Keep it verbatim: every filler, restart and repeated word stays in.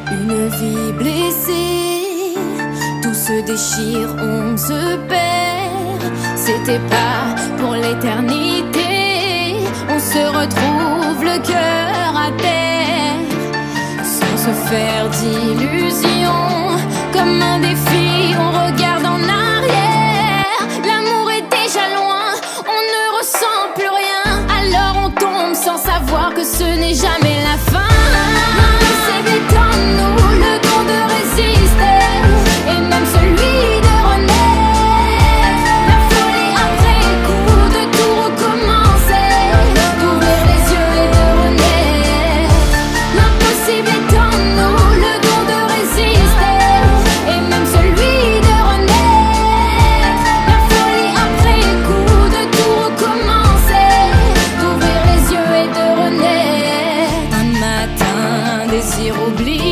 Une vie blessée, tout se déchire, on se perd. C'était pas pour l'éternité, on se retrouve le cœur à terre, sans se faire d'illusions. Comme un défi, on regarde en arrière. L'amour est déjà loin, on ne ressent plus rien. Alors on tombe sans savoir que ce n'est jamais la fin. C'est en nous le don de résister, et même celui de renaître. La folie après coup, de tout recommencer, d'ouvrir les yeux et de renaître. L'impossible est en nous le don de résister, et même celui de renaître. La folie après coup, de tout recommencer, d'ouvrir les yeux et de renaître. Un matin, désir oublié,